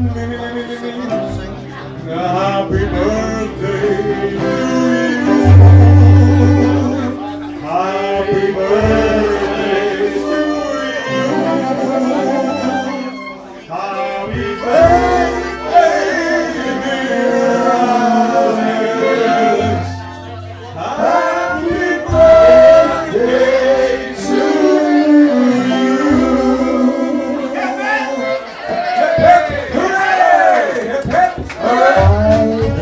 Happy birthday to you. Happy birthday to you. Happy birthday, dear Alex. Happy birthday to you. Hip, hip, hooray! Hip, hip, hooray!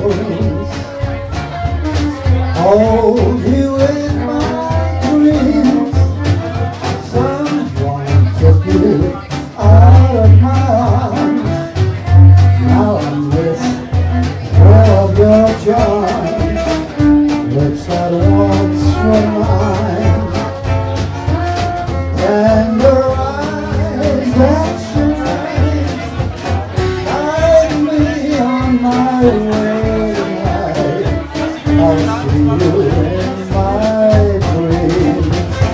Hold you in my dreams. Someone took you out of my arms. Now I miss all of your charms. Lips that once were mine, tender eyes that shine. Guide me on my way. I'll see you in my dreams.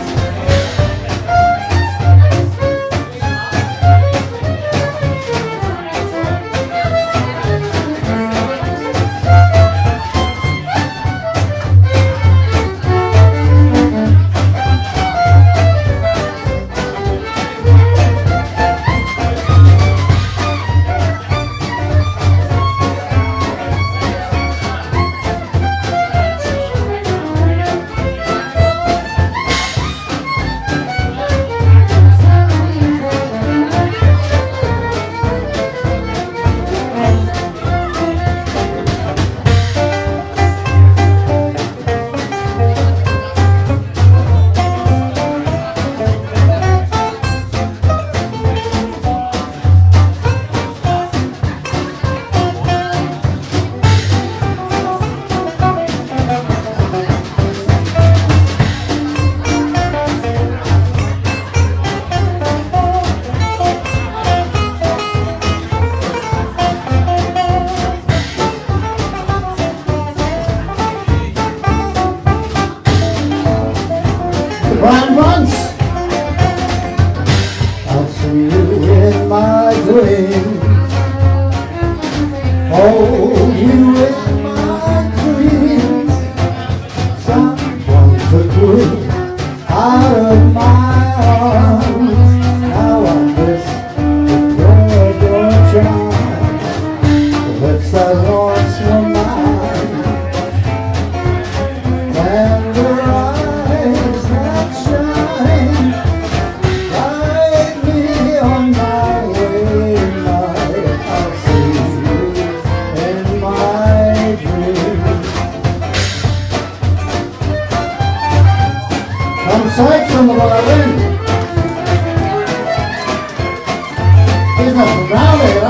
Run once, I'll see you in my dreams. Hold you in my dreams. Someone took you out of my arms. Now I miss the your charm. The lips that once were mine, tender eyes that shine. Guide me on my way tonight. I'll see you in my dreams. Some sights on the violin. He's not from down there.